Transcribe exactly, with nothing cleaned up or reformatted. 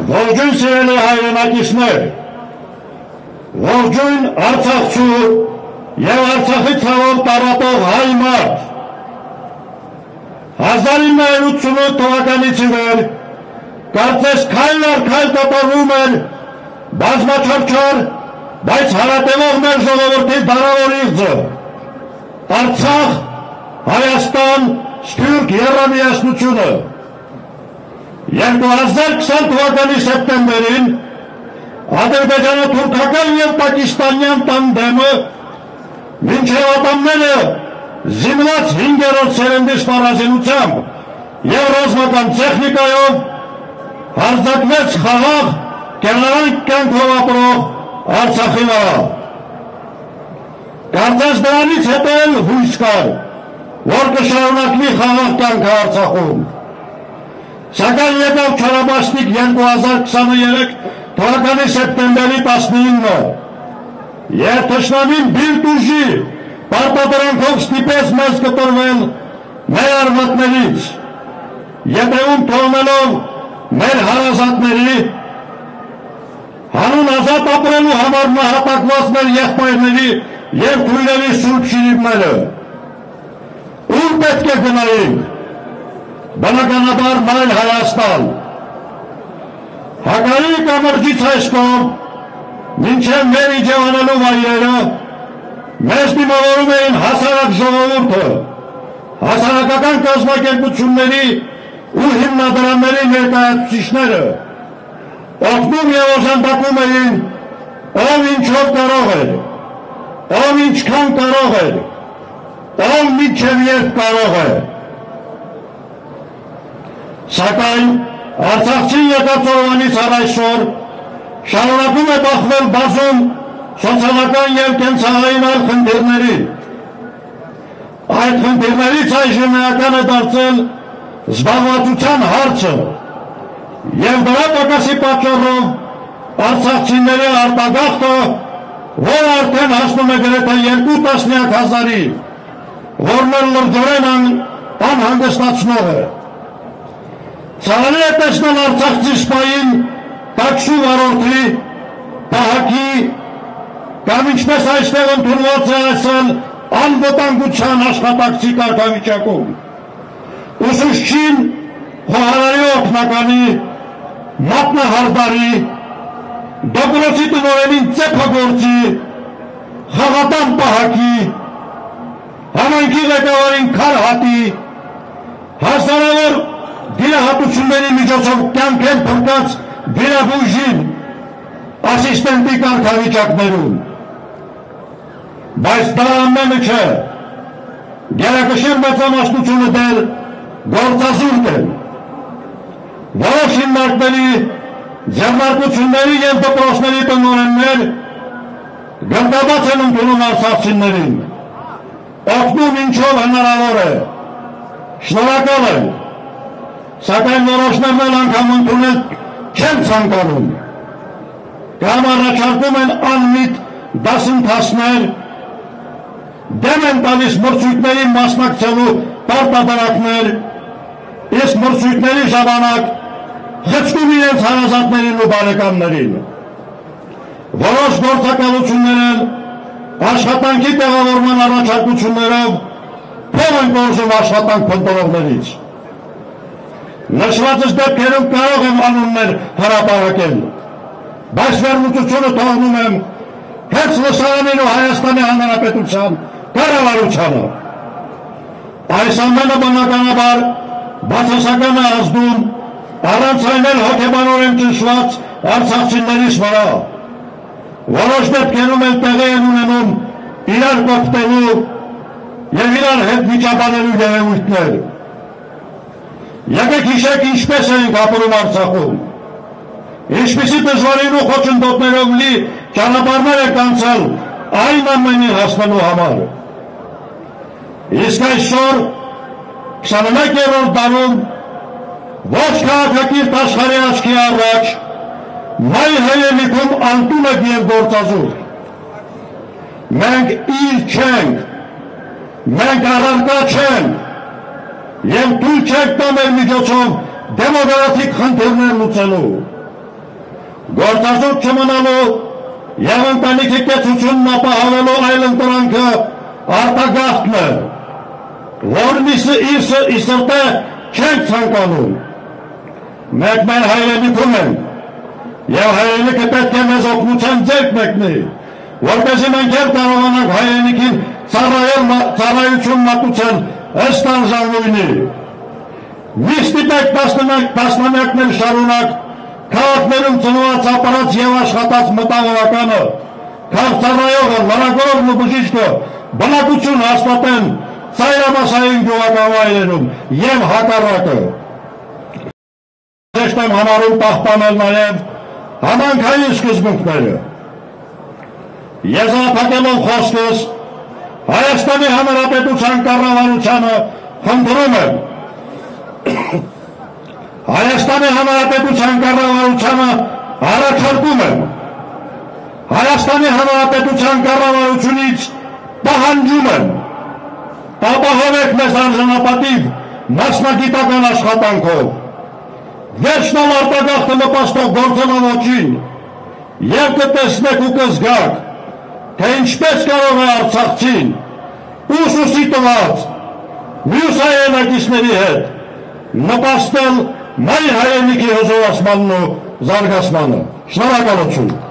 Ողջույն սիրելի հայրենակիցներ, ողջույն Արցախցու և Արցախի ցավով տարածող հայ մարդ, հազար ինը հարյուր ութսունութ թվականից ի վեր կարծես քայլ առ քայլ տապալվում էր բազմաչափչար, բայց հարատևող մեր ժողովրդի դարավոր իղձը, Արցախ, Հայաստան, Սփյուռք եռամիասնությունը։ երկու հազար քսան թվականի սեպտեմբերին ադրբեջանա-թուրքական և պակիստանյան տանդեմը մինչև ատամները զինված հինգերորդ սերնդի սպառազինությամբ և ռազմական տեխնիկայով հարձակվեց խաղաղ կենտրոնական կյանքով ապրող Արցախի վրա։ Կարծես դրանից հետո էլ հույս կար, որ կշարունակվի խաղաղ կյանքը Արցախում։ Սակայն եկավ չորաբաստիկ երկու հազար քսաներեք թվականի սեպտեմբերի տասնինը, և թշնամին բիրտ ուժի պարտադրանքով ստիպեց մեզ կտրվել մեր արմատներից, ետևում թողնելով մեր հարազատների, հանուն ազատ ապրելու համար նահատակված մեր եղբայրների և քույրերի սուրբ շիրիմները։ Ուր պետք է գնայինք, բնականաբար մայր Հայաստան։ Հակարի կամրջից այս կողմ, մինչև մեր իջևանելու վայրերը, մեզ դիմավորում էին հասարակ ժողովուրդը, հասարակական կազմակերպությունների ու հիմնադրամների ներկայացուցիչները, օգնում և օժանդակում էին, ով ինչով կարող էր, ով ինչքան կարող էր, ով մինչև երբ կարող է։ Սակայն Արցախցի եկած օրվանից առ այսօր շարունակում է բախվել բազում սոցիալական և կենցաղային այլ խնդիրների։ Այդ խնդիրներից այժմ էական է դարձել զբաղվածության հարցը և դրա պակասի պատճառով արցախցիների արտագաղթը, որ արդեն հասնում է գրեթե երկու տասնյակ հազարի, որն էլ լրջորեն անհանգստացնող է։ Ցավալի է տեսնել արցախցի սպային տաքսու վարորդի, պահակի կամ ինչպես այստեղ ընդունված է ասել անվտանգության աշխատակցի կարգավիճակում, ուսուցչին, խոհարարի օգնականի, մատնահարդարի, դպրոցի տնօրենին ծեփագործի, խաղատան պահակի, համայնքի ղեկավարին քարհատի, հազարավոր դիրահատությունների միջոցով կյանք են փրկած վիրաբույժին, ասիստենտի կարգավիճակներում։ Բայց դա ամենը չէ, գերակշիռ մեծամասնությունը դեռ գործազուրկ են։ Որոշ հիմնարկների, ձեռնարկությունների և դպրոցների տնօրեններ գնդաբաց են ընդունում արցախցիներին, օգնում ինչով հնարավոր է, շնորհակալ են, սակայն որոշներն էլ անգամ ընդունել չեն ցանկանում, կամ առաջարկում են անմիտ դասընթացներ, դեմ են տալիս մրցույթների մասնակցելու պարտադրանքներ, իսկ մրցույթների ժամանակ խցկում իրենց հարազատներին ու բարեկամներին։ Որոշ գործակալություններ են աշխատանքի տեղավորման առաջարկություններով փող են կորզում աշխատանք փնտրողներից։ Նշվածս դեպքերում կարող եմ անուններ հրապարակել, բայց վերլուծությունը թողնում եմ հենց լսարանին ու Հայաստանի Հանրապետության կառավարությանը։ Այս ամենը բնականաբար բացասական է ազդում առանց այն էլ հոգեբանորեն ճնշված արցախցիներից վրա։ Որոշ դեպքերում էլ տեղի են ունենում իրար կոպտելու և իրար հետ վիճաբանելու երևույթներ։ Եկեք հիշեք ինչպես էինք ապրում Արցախում, ինչպիսի դժվարին ու խոչընդոտներով լի ճանապարհներ եք անցել այն ամենին հասնելու համար։ Իսկ այսօր քսաներկերորդ դարում ոչ քաղաքակիրթ աշխարհի աչքի առաջ մայր հայրենիքում անտուն եք և գործազուրկ։ Մենք իր չենք, մենք առարկա չենք, և թույլ չենք տա մեր միջոցով դեմոկրատիկ խնդիրներ լուծելու։ Գործազուրկ չմնալու եւ ընտանիքի կեցությունն ապահովելու այլ ընտրանքը արտագաղթն է, որն ի սրտե չենք ցանկանում։ Մենք մեր հայրենիքում ենք եւ հայրենիքը պետք է մեզ օգնության ձեռք մեկնի, որպեսզի մենք էլ կարողանանք հայրենիքին ծառայություն մատուցել ըստ անժանվույնի։ Մի ստիպեք տասնամյակներ շարունակ քաղաքներում ծնված ապրած եւ աշխատած մտավորականը, քաղաքծառայողը, լրագրողն ու բժիշկը բնակություն հաստատեն ծայրամասային գյուղական վայրերում եւ հակառակը։ Ճիշտ եմ համարում պահպանել նաեւ համանքային սկզբունքները։ Եզրափակելով խոսքս, Հայաստանի Հանրապետության կառավարությանը խնդրում եմ Հայաստանի Հանրապետության կառավարությանը առաջարկում եմ Հայաստանի Հանրապետության կառավարությունից պահանջում եմ ապահովեք մեզ արժանապատիվ մասնագիտական աշխատանքով վերջնալ արտագաղթը նպաստող գործելավոճին եւ կտեսնեք ու կզգաք թե ինչպես կարող է արցախցին ուսուսի տված մյուս հայրենակիցների հետ նպաստել մեր հայրենիքի հզորացմանն ու զարգացմանը։ Շնորհակալություն։